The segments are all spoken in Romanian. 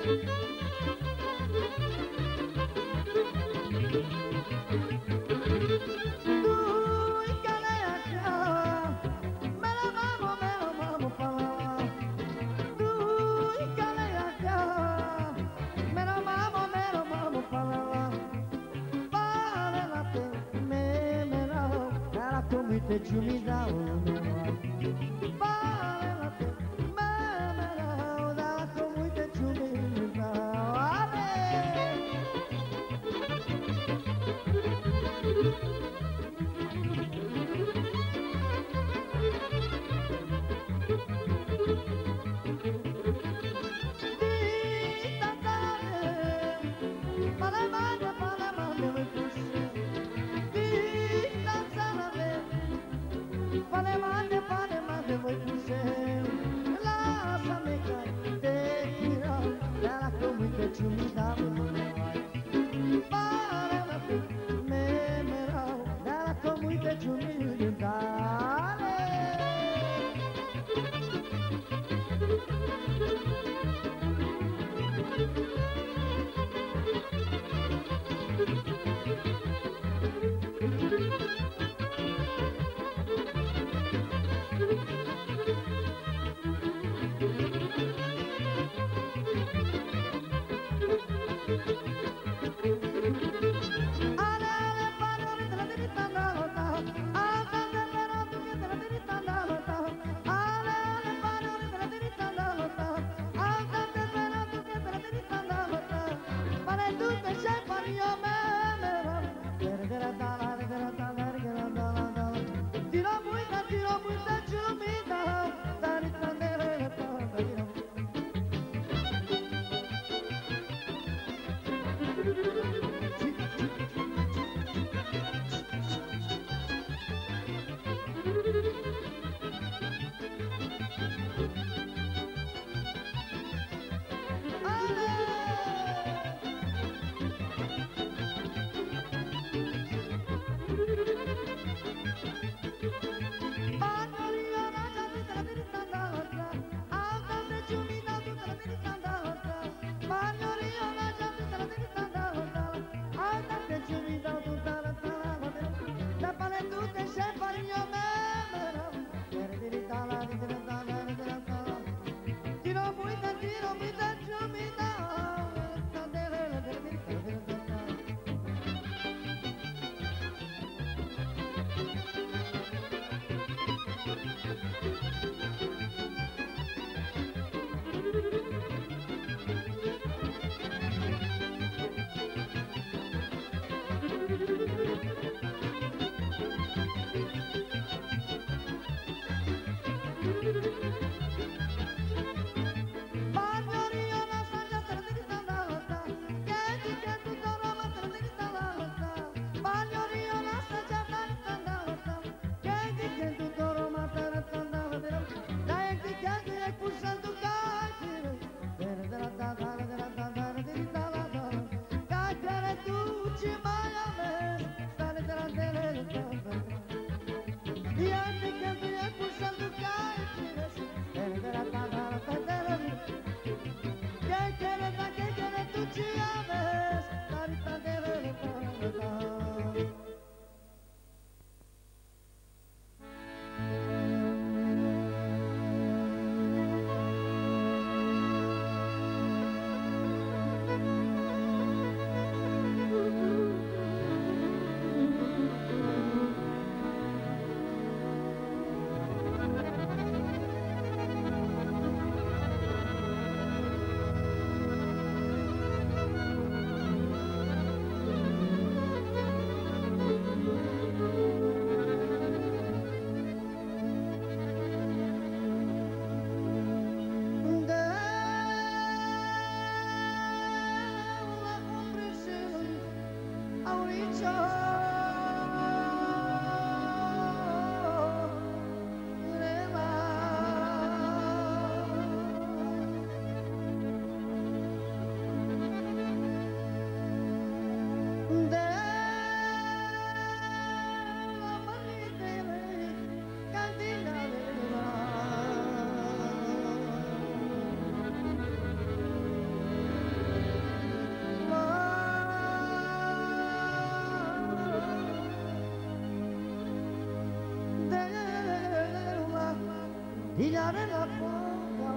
That you me down, vale la pena, da como te chumi voy pusher la sameka te tira la como te chumida para la me mera la como te chumida E a te canto e a puxando cai, iar la poca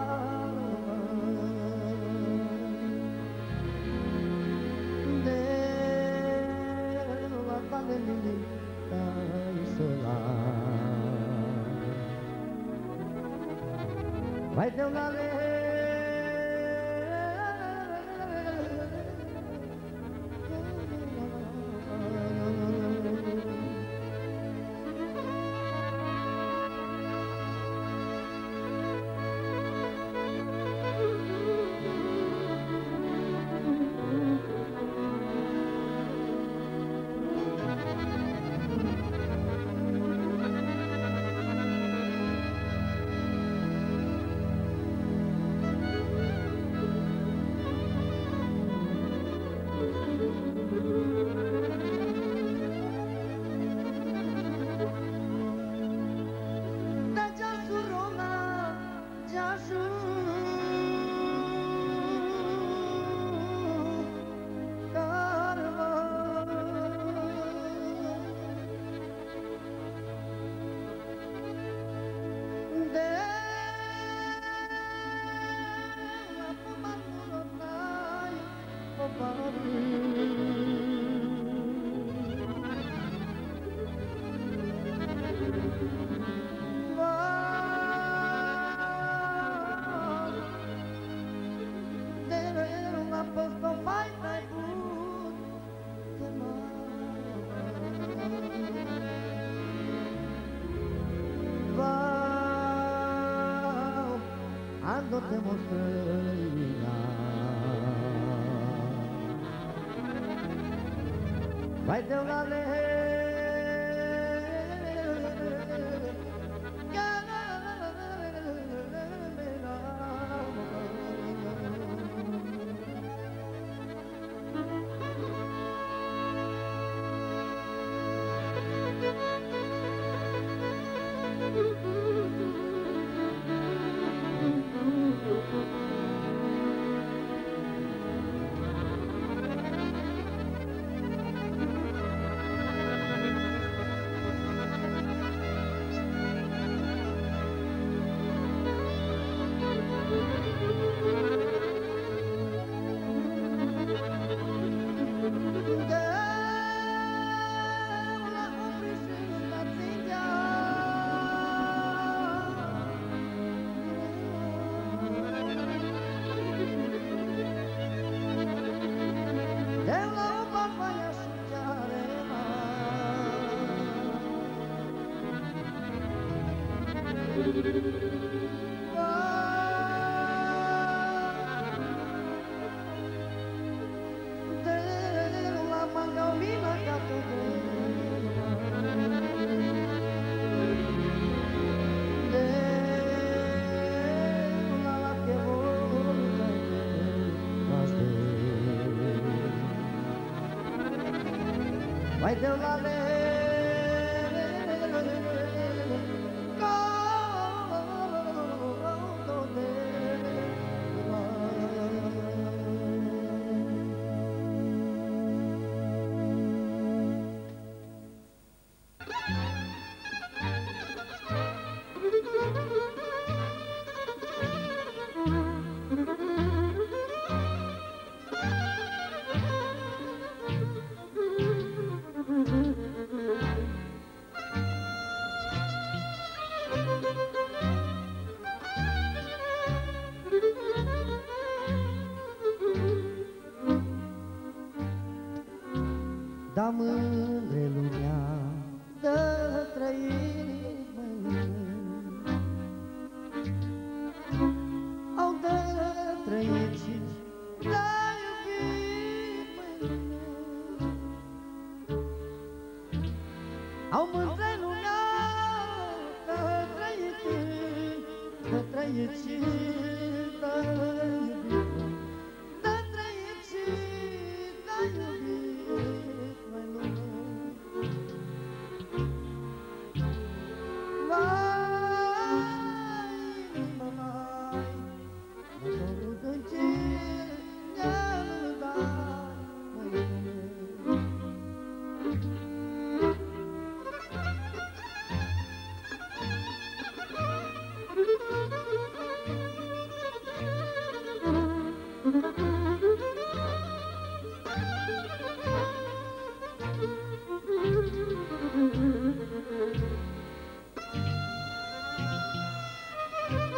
de la panelita sola vai de una ando te mostrarina vai de una vai de una da mândre lumea dă trăiri au dă trăiri și da iubiri au mândre lumea dă trăiri și da iubiri dă trăiri și da iubiri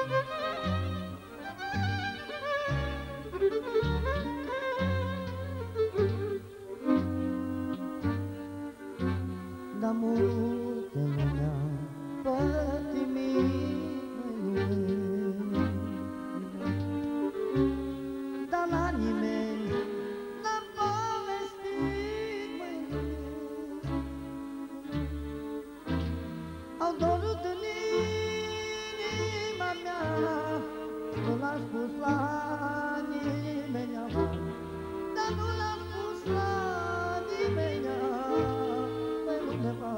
Da multe lumea pătimit, dar la nimeni n-am povestit, măi, au dorut în inima mea, nu l-am spus la nimeni, dar nu l-am spus la nimeni, măi, undeva.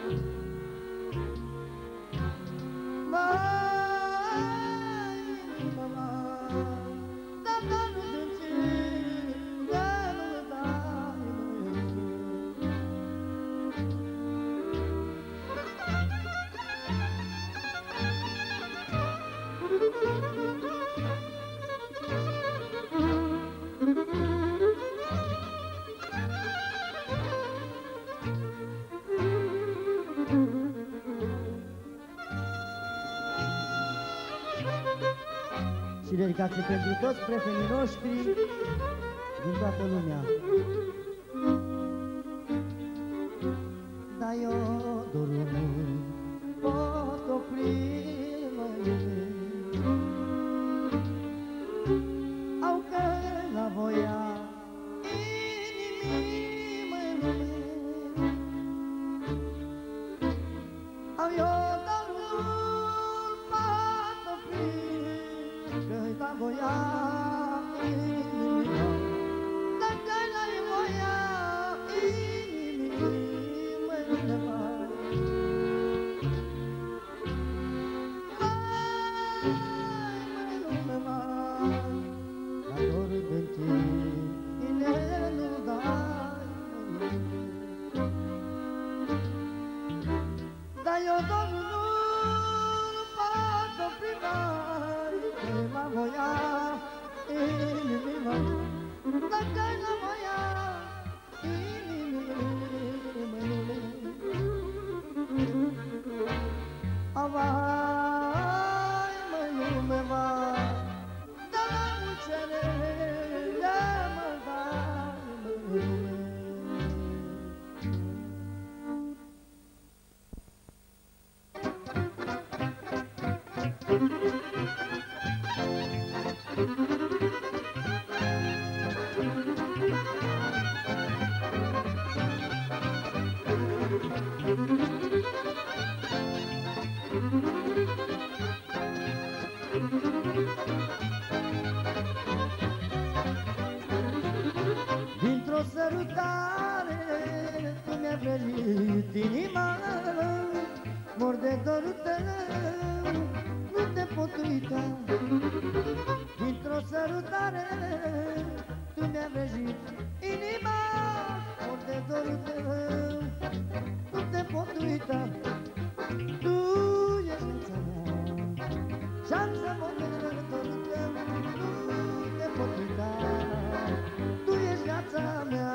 Și dedicație pentru toți prietenii noștri din toată lumea. Dar eu dorul nu pot opri, măi, au că la voia inimii, măi, au eu dorul pot opri, că-i la voia inimii, dacă-i la voia inimii, măi, undeva. Măi, undeva, la dorul de tine nu dai, dar eu dorul nu pot opri, mai, că-i la voia inimii, măi, dacă-i la voia inimii, măi, avai, măi, lume, vai, dar la mulțele mă dai, măi, lume. Dintr-o sărutare tu mi-ai vrăjit inima, mor de dorul tău, nu te pot uita. Dintr-o sărutare tu mi-ai vrăjit inima, mor de dorul tău, nu te pot uita. Tu ești viața mea, și-am să mor de dorul tău, nu te pot uita. Tu ești viața mea.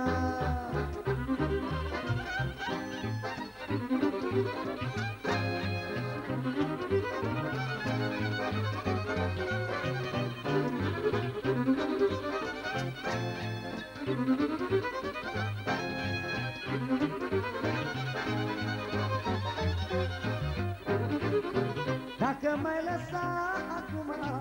Dacă m-ai lăsat acum